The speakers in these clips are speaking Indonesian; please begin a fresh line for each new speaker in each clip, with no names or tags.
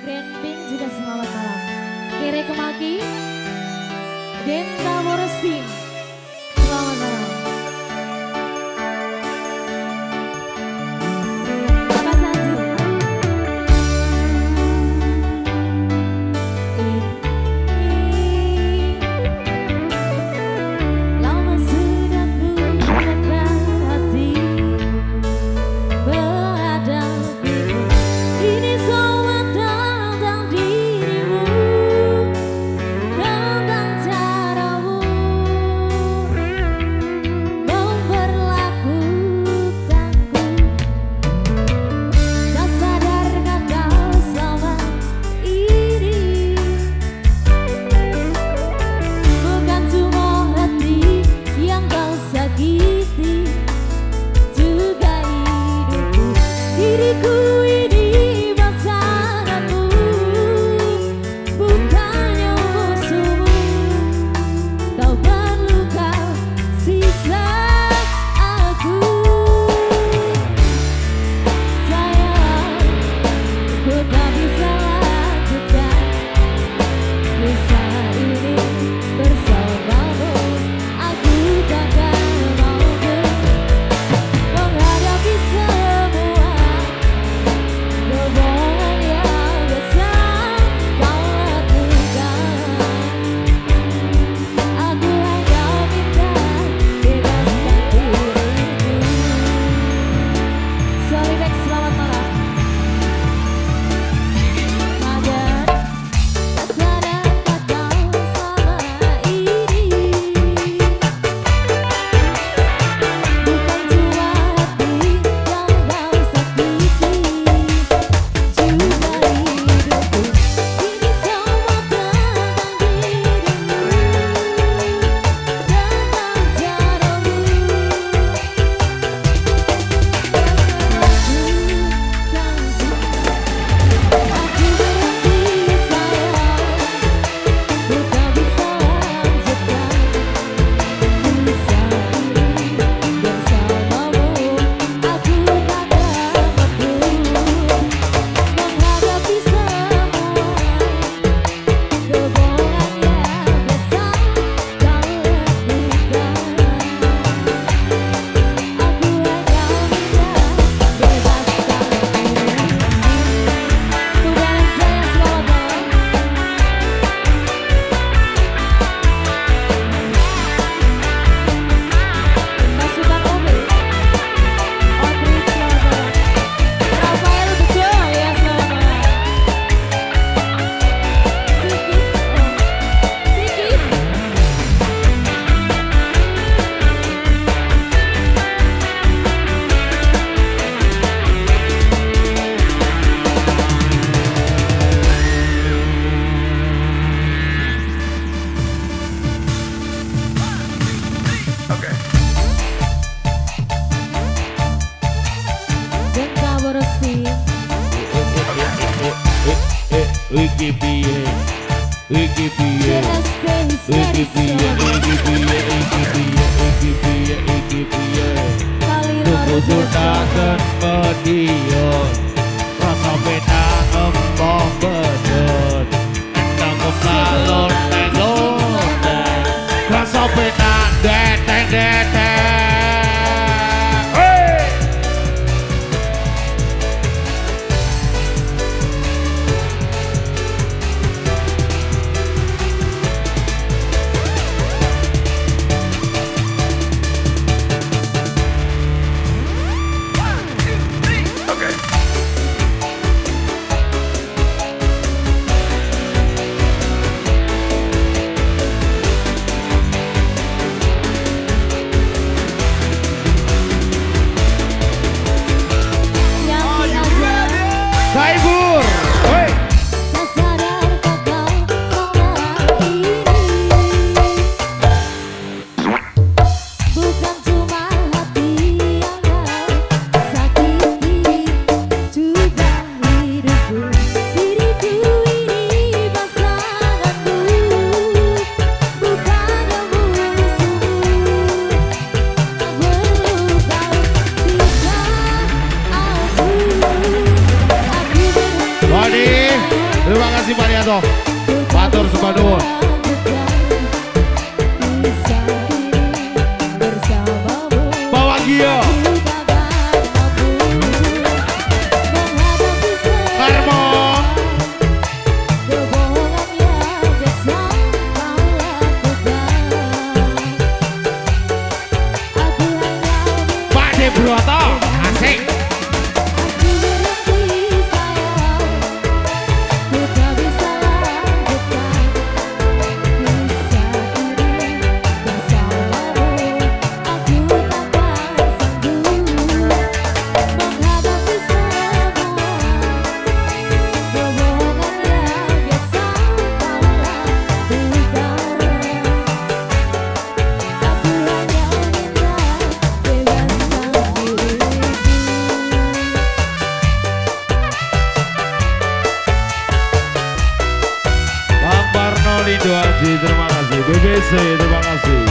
Grand Pink juga selamat malam. Kere Kemaki, Denta Moresi, selamat malam. Bapak Sanju. Lama sudah ku buatkan hati menghadapimu. Ini semua tentang dirimu, tentang caramu memperlakukanku. Tak sadarkah kau selama ini bukan cuma hati yang kau sakiti, juga hidupku. Diriku ini pasanganmu, bukannya musuhmu. Tak perlu kau siksa aku. Sayang, ku tak bisa lanjutkan kisah ini bersamamu. Aku takkan mampu menghadapi semua kebohongan yang biasa kau lakukan. Aku hanya minta bebaskan diriku. Solibex, selamat malam. Madan, tak sadarkah kau selama ini bukan cuma hati yang kau sakiti, juga hidupku. Ini semua tentang dirimu, tentang caramu aku berhenti sayang, ku tak bisa lanjutkan kisah ini bersamamu. Aku takkan mampu menghadapi semua kebohongan yang biasa kau lakukan. Aku hanya minta bebaskan diriku. Tuhan saya selamat malam. Pasukan Ome, Outreach selamat malam. Rafael betul ya selamat malam. Siki, Siki. Denta Moresi.
Iki piye, iki piye,
DST
iki
Histeris
piye,
selamat
iki piye, iki piye, iki piye, iki piye.
Kalino
Tuku
Rejo
sunaken medion, rasa beda empong bedon. Endang kebalon melon, rasa beda deteng deteng. Hey!
Yanti aja.
Saibur, hey!
Tak sadarkah kau selama ini bukan cuma hati yang kau sakiti, juga hidupku. Diriku ini pasanganmu, bukannya musuhmu. Tak perlu kau siksa aku. Aku berhenti
kasih Pak Rianto. Matur sembah nuwun. Bawa Gio. Karmo. Pak Debroto, asik. Lindo Aji, terima kasih. BBC, terima kasih.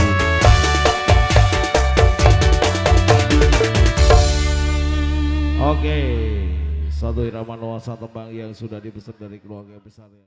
Oke, satu irama nuansa tembang yang sudah dipesan dari keluarga besar.